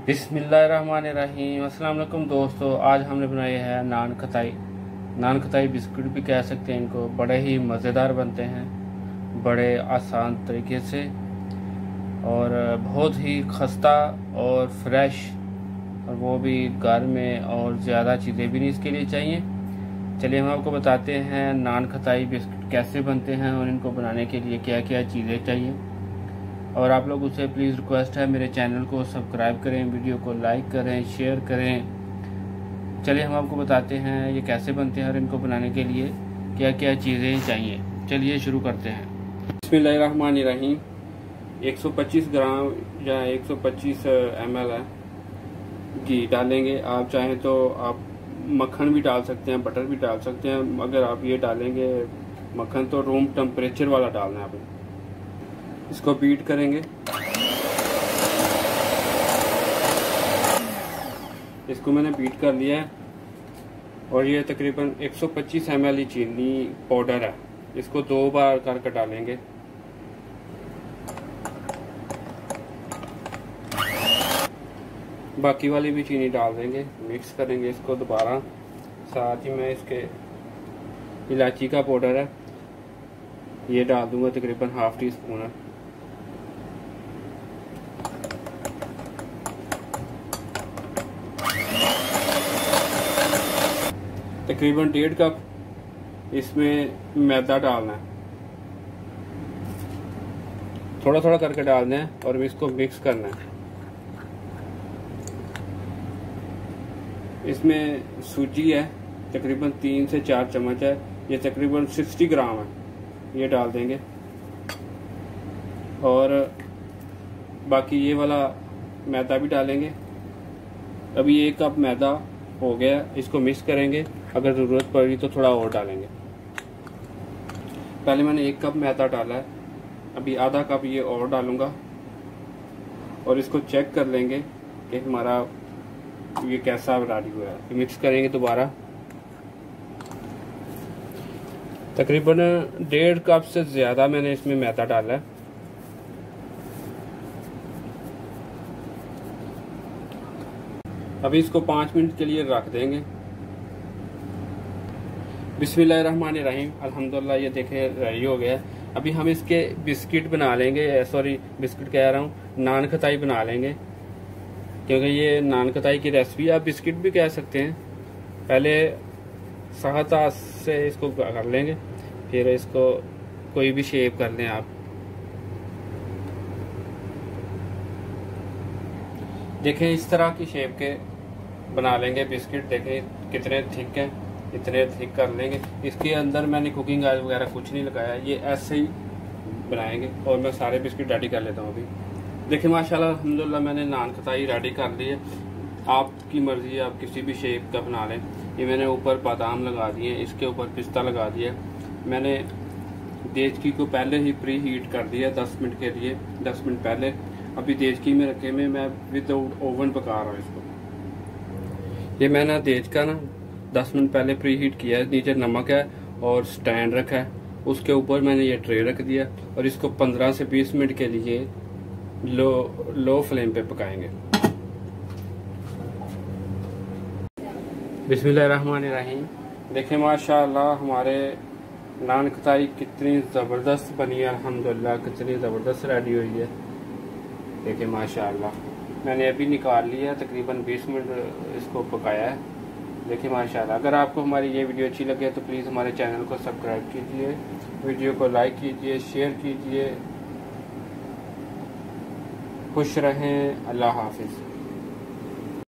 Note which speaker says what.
Speaker 1: बिस्मिल्लाहिर्रहमानिर्रहीम। अस्सलाम वालेकुम दोस्तों, आज हमने बनाए हैं नान खताई बिस्कुट भी कह सकते हैं इनको। बड़े ही मज़ेदार बनते हैं, बड़े आसान तरीके से और बहुत ही खस्ता और फ्रेश, और वो भी घर में, और ज़्यादा चीज़ें भी नहीं इसके लिए चाहिए। चलिए हम आपको बताते हैं नान खताई बिस्कुट कैसे बनते हैं और इनको बनाने के लिए क्या क्या चीज़ें चाहिए। और आप लोगों से प्लीज़ रिक्वेस्ट है, मेरे चैनल को सब्सक्राइब करें, वीडियो को लाइक करें, शेयर करें। चलिए हम आपको बताते हैं ये कैसे बनते हैं और इनको बनाने के लिए क्या क्या चीज़ें चाहिए। चलिए शुरू करते हैं। बिस्मिल्लाहिर्रहमानिर्रहीम। 125 ग्राम या 125 ml है घी डालेंगे। आप चाहें तो आप मक्खन भी डाल सकते हैं, बटर भी डाल सकते हैं। अगर आप ये डालेंगे मक्खन तो रूम टेम्परेचर वाला डालना है आपको। इसको बीट करेंगे। इसको मैंने बीट कर लिया है और ये तकरीबन 125 ml चीनी पाउडर है। इसको 2 बार करके डालेंगे। बाकी वाली भी चीनी डाल देंगे, मिक्स करेंगे इसको दोबारा। साथ ही मैं इसके इलायची का पाउडर है ये डाल दूंगा, तकरीबन ½ टीस्पून है। तकरीबन 1.5 कप इसमें मैदा डालना है। थोड़ा थोड़ा करके डालना है और इसको मिक्स करना है। इसमें सूजी है, तकरीबन 3 से 4 चम्मच है। ये तकरीबन 60 ग्राम है, ये डाल देंगे। और बाकी ये वाला मैदा भी डालेंगे। अभी 1 कप मैदा हो गया, इसको मिक्स करेंगे। अगर ज़रूरत पड़ी तो थोड़ा और डालेंगे। पहले मैंने 1 कप मैदा डाला है, अभी आधा कप ये और डालूंगा और इसको चेक कर लेंगे कि हमारा ये कैसा रेडी हुआ है। मिक्स करेंगे दोबारा। तकरीबन 1.5 कप से ज़्यादा मैंने इसमें मैदा डाला है। अभी इसको 5 मिनट के लिए रख देंगे। बिस्मिल्लाहिर्रहमानिर्रहीम। अल्हम्दुलिल्लाह, ये देखें रेडी हो गया। अभी हम इसके बिस्किट बना लेंगे, सॉरी बिस्किट कह रहा हूँ, नान खताई बना लेंगे, क्योंकि ये नान खताई की रेसिपी। आप बिस्किट भी कह सकते हैं। पहले सहायता से इसको कर लेंगे, फिर इसको कोई भी शेप कर लें आप। देखें इस तरह की शेप के बना लेंगे बिस्किट। देखें कितने थिक हैं, इतने थिक कर लेंगे। इसके अंदर मैंने कुकिंग ऑयल वगैरह कुछ नहीं लगाया, ये ऐसे ही बनाएंगे। और मैं सारे बिस्किट रेडी कर लेता हूँ अभी। देखिए माशाल्लाह अल्हम्दुलिल्लाह, मैंने नान खताई रेडी कर ली है। आपकी मर्जी है, आप किसी भी शेप का बना लें। ये मैंने ऊपर बादाम लगा दिए, इसके ऊपर पिस्ता लगा दिया। मैंने देचकी को पहले ही प्री हीट कर दिया 10 मिनट के लिए, 10 मिनट पहले। अभी देचकी में रखे में मैं विदाउट ओवन पका रहा हूँ इसको। ये मैंने देचका ना 10 मिनट पहले प्री हीट किया है। नीचे नमक है और स्टैंड रखा है, उसके ऊपर मैंने ये ट्रे रख दिया और इसको 15 से 20 मिनट के लिए लो फ्लेम पे पकाएंगे। बिस्मिल्लाहिर्रहमानिर्रहीम। देखें माशाल्लाह हमारे नान खताई कितनी ज़बरदस्त बनी है। अल्हम्दुलिल्लाह कितनी ज़बरदस्त रेडी हुई है। देखें माशाल्लाह, मैंने अभी निकाल लिया, तकरीबन 20 मिनट इसको पकाया है। देखिए माशाल्लाह। अगर आपको हमारी ये वीडियो अच्छी लगे तो प्लीज़ हमारे चैनल को सब्सक्राइब कीजिए, वीडियो को लाइक कीजिए, शेयर कीजिए। खुश रहें। अल्लाह हाफिज़।